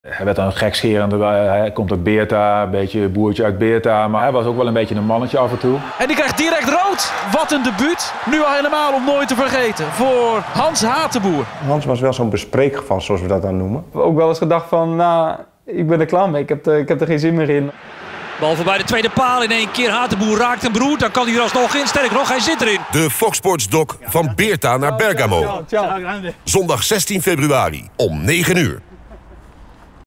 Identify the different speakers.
Speaker 1: Hij werd dan gekscherend, hij komt uit Beerta, een beetje boertje uit Beerta, maar hij was ook wel een beetje een mannetje af en toe.
Speaker 2: En die krijgt direct rood. Wat een debuut. Nu al helemaal om nooit te vergeten voor Hans Hatenboer.
Speaker 3: Hans was wel zo'n bespreekgeval, zoals we dat dan noemen.
Speaker 4: Ook wel eens gedacht van, nou, ik ben er klaar mee, ik heb er geen zin meer in.
Speaker 5: Bal voorbij de tweede paal, in één keer Hatenboer raakt hem beroerd, dan kan hij er alsnog in. Sterker nog, hij zit erin.
Speaker 6: De Fox Sports doc van Beerta naar Bergamo.
Speaker 4: Ciao.
Speaker 6: Zondag 16 februari om 9 uur.